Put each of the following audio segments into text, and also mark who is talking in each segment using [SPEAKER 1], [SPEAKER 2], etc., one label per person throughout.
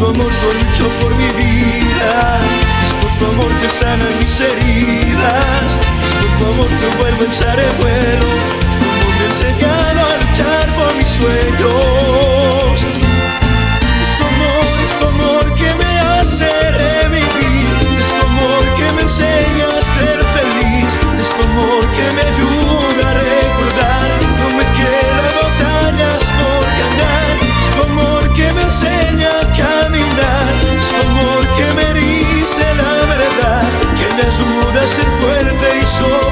[SPEAKER 1] amor yo lucho por mi vida, es por tu amor que sana mis heridas, es por tu amor que vuelvo a echar el vuelo, tu amor me ha enseñado a luchar por mis sueños. Es tu amor que me hace revivir, es tu amor que me enseña a ser feliz, es tu amor que me ayuda a recordar, no me quedan batallas por ganar, es tu amor que me enseña a caminar, es tu amor que me dice la verdad, que me ayuda a ser fuerte y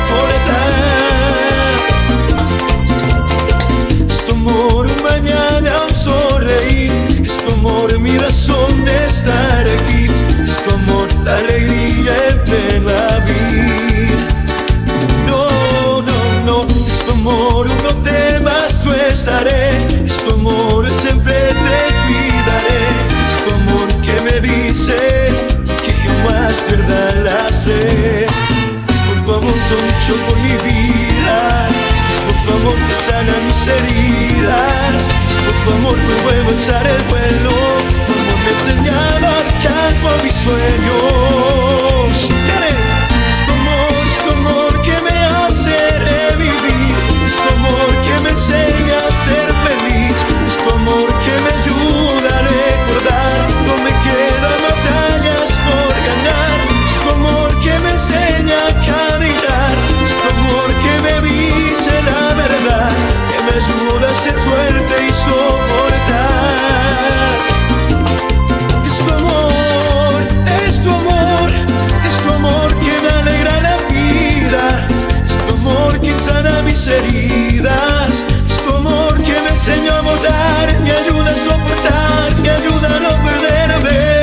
[SPEAKER 1] soportar. Es tu amor un mañana, un sonreír, es tu amor mi razón de estar aquí, es tu amor la alegría de la vida. No, no, no, es tu amor, no temas, yo estaré, es tu amor, siempre te cuidaré, es tu amor que me dice que jamás pierda la sed. Es por tu amor yo lucho por mi vida, es por tu amor que sana mis heridas, es por tu amor que vuelvo a echar el vuelo, tu amor me ha enseñado a luchar por mis sueños. Es tu amor que me hace revivir, es tu amor que me enseña a ser feliz, es tu amor que me ayuda a recordar, no me quedan batallas por ganar, es tu amor que me enseña a caminar, es tu amor que me dice la verdad, que me ayuda a ser fuerte y soportar. Es tu amor, es tu amor, es tu amor que me alegra la vida, es tu amor que sana mis heridas, es tu amor que me enseña a volar, me ayuda a soportar, me ayuda a no perderme.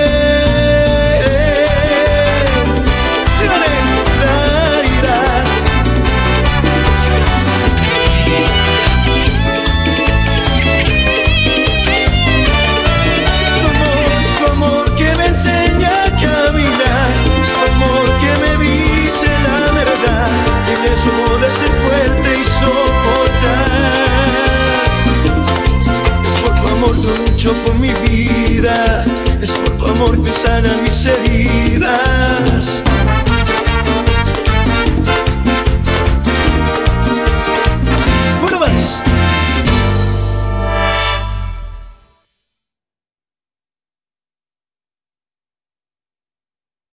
[SPEAKER 1] Ayuda a ser fuerte y soportar. Es por tu amor yo lucho por mi vida, es por tu amor que sana mis heridas.